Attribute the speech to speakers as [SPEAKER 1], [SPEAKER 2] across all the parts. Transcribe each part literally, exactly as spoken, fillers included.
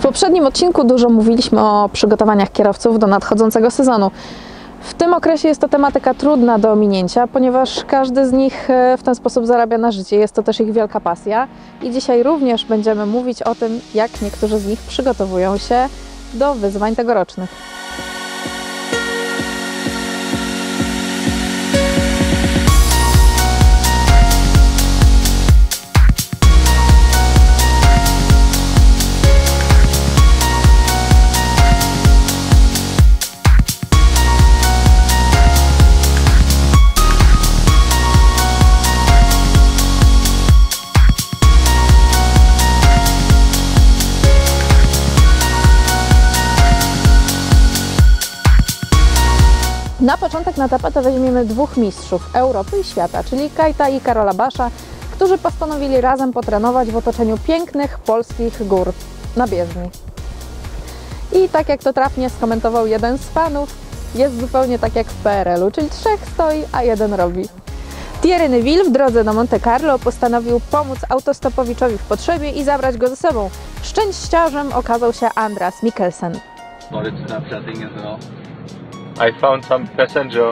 [SPEAKER 1] poprzednim odcinku dużo mówiliśmy o przygotowaniach kierowców do nadchodzącego sezonu. W tym okresie jest to tematyka trudna do ominięcia, ponieważ każdy z nich w ten sposób zarabia na życie. Jest to też ich wielka pasja. I dzisiaj również będziemy mówić o tym, jak niektórzy z nich przygotowują się do wyzwań tegorocznych. Na początek na tapetę weźmiemy dwóch mistrzów Europy i świata, czyli Kajta i Karola Basza, którzy postanowili razem potrenować w otoczeniu pięknych polskich gór na bieżni. I tak jak to trafnie skomentował jeden z fanów, jest zupełnie tak jak w P R L u, czyli trzech stoi, a jeden robi. Thierry Neuville w drodze do Monte Carlo postanowił pomóc autostopowiczowi w potrzebie i zabrać go ze sobą. Szczęściarzem okazał się Andreas Mikkelsen.
[SPEAKER 2] I found some passenger.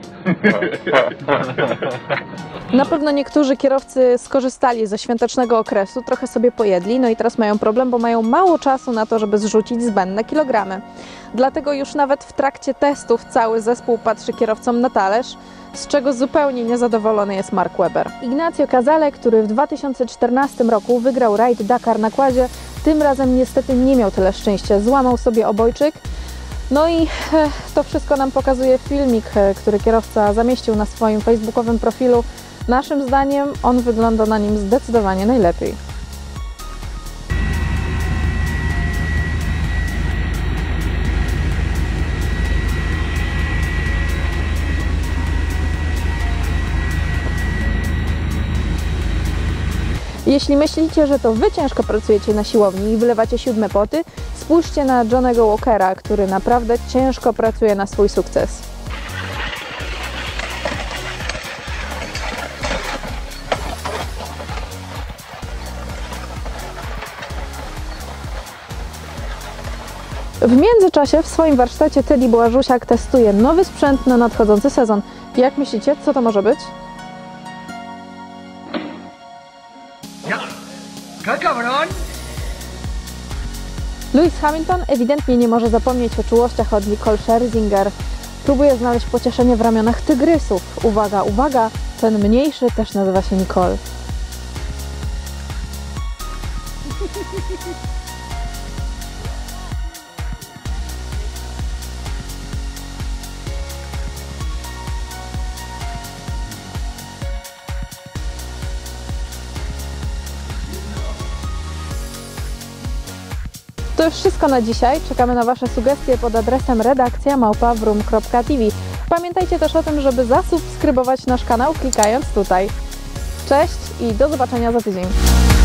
[SPEAKER 1] Na pewno niektórzy kierowcy skorzystali ze świątecznego okresu, trochę sobie pojedli, no i teraz mają problem, bo mają mało czasu na to, żeby zrzucić zbędne kilogramy. Dlatego już nawet w trakcie testów cały zespół patrzy kierowcom na talerz, z czego zupełnie niezadowolony jest Mark Webber. Ignacio Casale, który w dwa tysiące czternastym roku wygrał rajd Dakar na kładzie, tym razem niestety nie miał tyle szczęścia, złamał sobie obojczyk. No i to wszystko nam pokazuje filmik, który kierowca zamieścił na swoim facebookowym profilu. Naszym zdaniem on wygląda na nim zdecydowanie najlepiej. Jeśli myślicie, że to wy ciężko pracujecie na siłowni i wylewacie siódme poty, spójrzcie na Johnnego Walkera, który naprawdę ciężko pracuje na swój sukces. W międzyczasie w swoim warsztacie Teddy Błażusiak testuje nowy sprzęt na nadchodzący sezon. Jak myślicie, co to może być? Lewis Hamilton ewidentnie nie może zapomnieć o czułościach od Nicole Scherzinger. Próbuje znaleźć pocieszenie w ramionach tygrysów. Uwaga, uwaga, ten mniejszy też nazywa się Nicole. To już wszystko na dzisiaj. Czekamy na Wasze sugestie pod adresem redakcja małpa wrum kropka t v. Pamiętajcie też o tym, żeby zasubskrybować nasz kanał klikając tutaj. Cześć i do zobaczenia za tydzień.